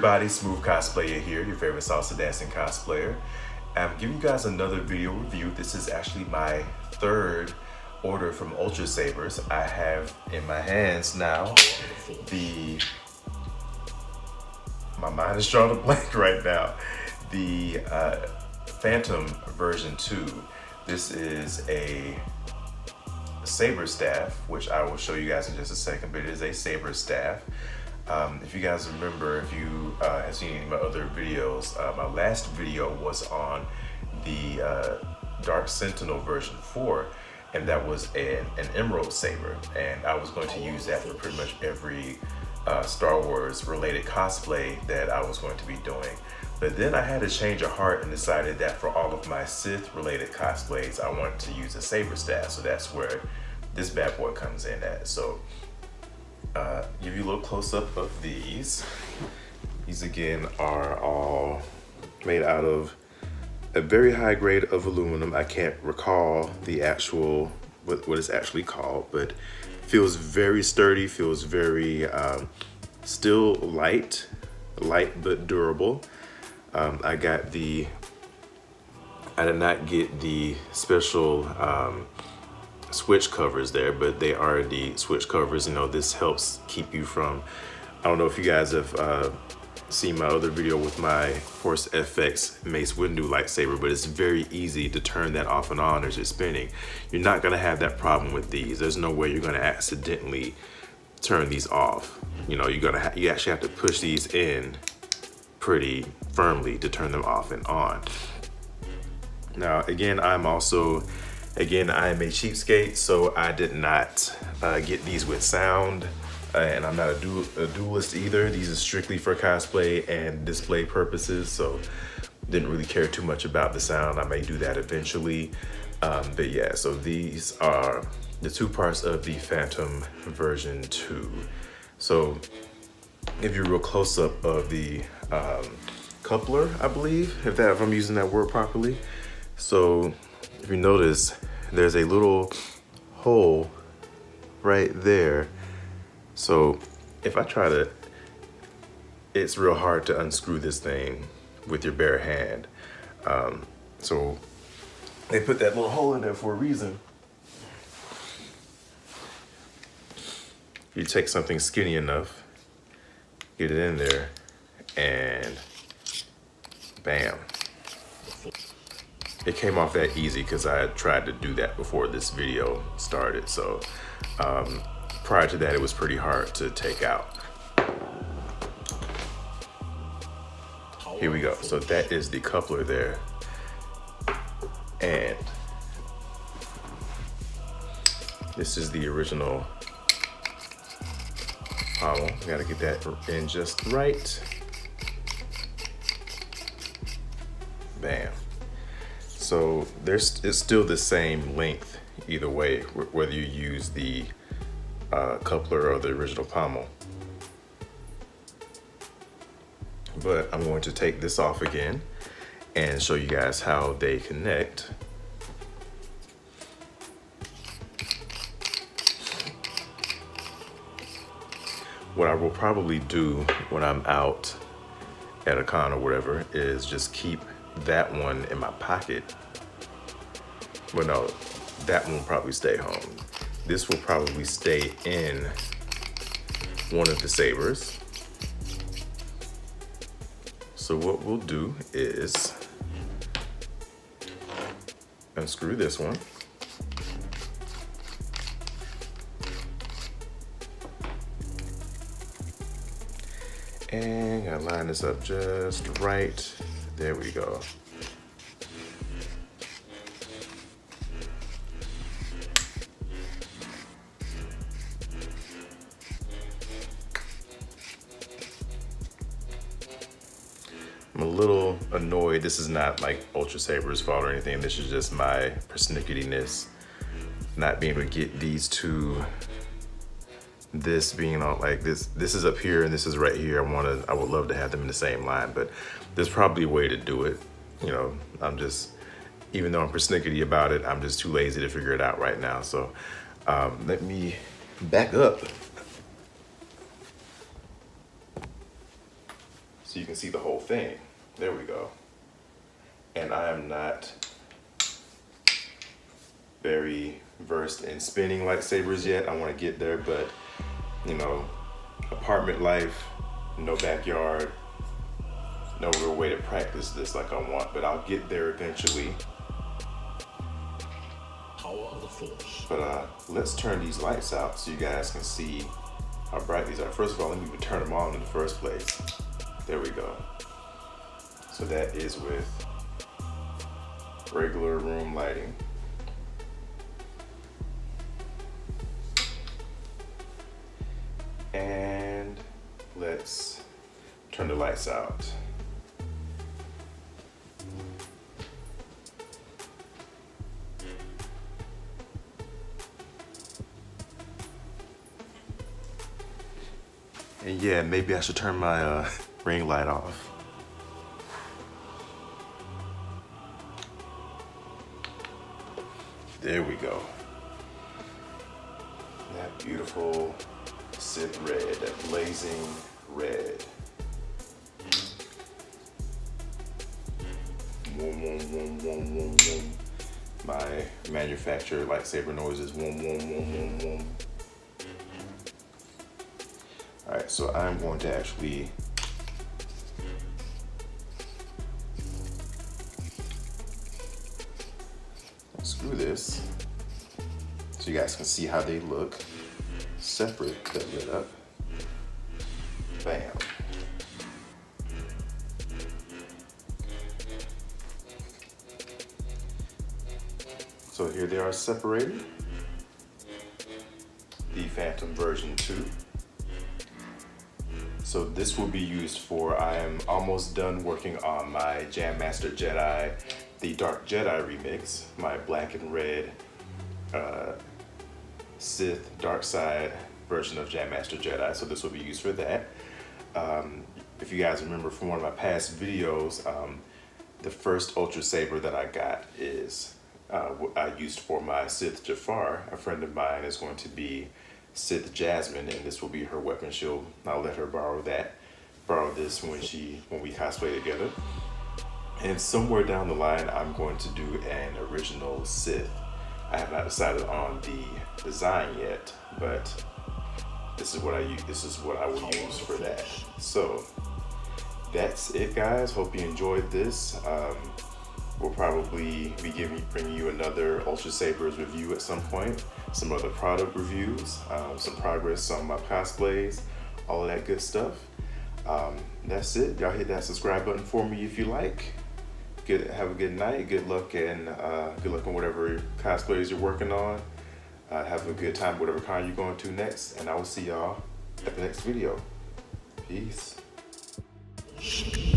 everybody, Smooth Cosplayer here, your favorite salsa dancing cosplayer. I'm giving you guys another video review. This is actually my third order from Ultra Sabers. I have in my hands now my mind is drawing a blank right now, the Phantom version 2. This is a saber staff, which I will show you guys in just a second, but it is a saber staff. If you guys remember, if you have seen any of my other videos, my last video was on the Dark Sentinel version 4, and that was an emerald saber, and I was going to use that for pretty much every Star Wars related cosplay that I was going to be doing. But then I had a change of heart and decided that for all of my Sith related cosplays, I wanted to use a saber staff, so that's where this bad boy comes in at. So give you a little close-up of these. These again are all made out of a very high grade of aluminum. I can't recall the actual, what it's actually called, but feels very sturdy, feels very still light but durable. I did not get the special switch covers there, but they are the switch covers. You know, this helps keep you from, I don't know if you guys have seen my other video with my Force FX Mace Windu lightsaber, but it's very easy to turn that off and on as you're spinning. You're not gonna have that problem with these. There's no way you're gonna accidentally turn these off. You know, you actually have to push these in pretty firmly to turn them off and on. Now, again, I am a cheapskate, so I did not get these with sound, and I'm not a duelist either. These are strictly for cosplay and display purposes, so didn't really care too much about the sound. I may do that eventually, but yeah, so these are the two parts of the Phantom version 2. So give you a real close-up of the coupler, I believe, if I'm using that word properly. So if you notice, there's a little hole right there. So if I try to, it's real hard to unscrew this thing with your bare hand. So they put that little hole in there for a reason. You take something skinny enough, get it in there, and bam. It came off that easy because I had tried to do that before this video started. So prior to that, it was pretty hard to take out. Here we go. So that is the coupler there. And this is the original pommel. Gotta get that in just right. Bam. So it's still the same length either way, whether you use the coupler or the original pommel. But I'm going to take this off again and show you guys how they connect. What I will probably do when I'm out at a con or whatever is just keep that one in my pocket. Well, no, that one will probably stay home. This will probably stay in one of the sabers. So what we'll do is unscrew this one. And gotta line this up just right. There we go. I'm a little annoyed. This is not like Ultra Saber's fault or anything. This is just my persnickety-ness. Not being able to get these two, this being on like this is up here and this is right here. I would love to have them in the same line, but there's probably a way to do it. You know, even though I'm persnickety about it, I'm just too lazy to figure it out right now. So let me back up so so you can see the whole thing. There we go. And I am not very versed in spinning lightsabers yet. I want to get there, but you know, apartment life, no backyard, no real way to practice this like I want, but I'll get there eventually. Power of the Force. But let's turn these lights out so you guys can see how bright these are. First of all, let me turn them on in the first place. There we go. So that is with regular room lighting. And let's turn the lights out. And yeah, maybe I should turn my ring light off. There we go. That beautiful Sith red, that blazing red. Wom, wom, wom, wom, wom, wom. My manufacturer lightsaber noise is wom, wom, wom, wom, wom. All right, so I'm going to actually unscrew this so you guys can see how they look separate, that lit up. Bam. So here they are separated. The Phantom version 2. So this will be used for, I am almost done working on my Jam Master Jedi, the Dark Jedi remix, my black and red Sith Dark Side version of Jam Master Jedi. So this will be used for that. If you guys remember from one of my past videos, the first Ultra Saber that I got is I used for my Sith Jafar. A friend of mine is going to be Sith Jasmine, and this will be her weapon. I'll let her borrow this when we cosplay together. And somewhere down the line, I'm going to do an original Sith. I have not decided on the design yet, but this is what I will use for that. So that's it, guys. Hope you enjoyed this. We'll probably be bringing you another Ultra Sabers review at some point, some other product reviews, some progress on my cosplays, all of that good stuff. That's it. Y'all hit that subscribe button for me if you like. Have a good night. Good luck and good luck on whatever cosplays you're working on. Have a good time, whatever con you're going to next, and I will see y'all at the next video. Peace.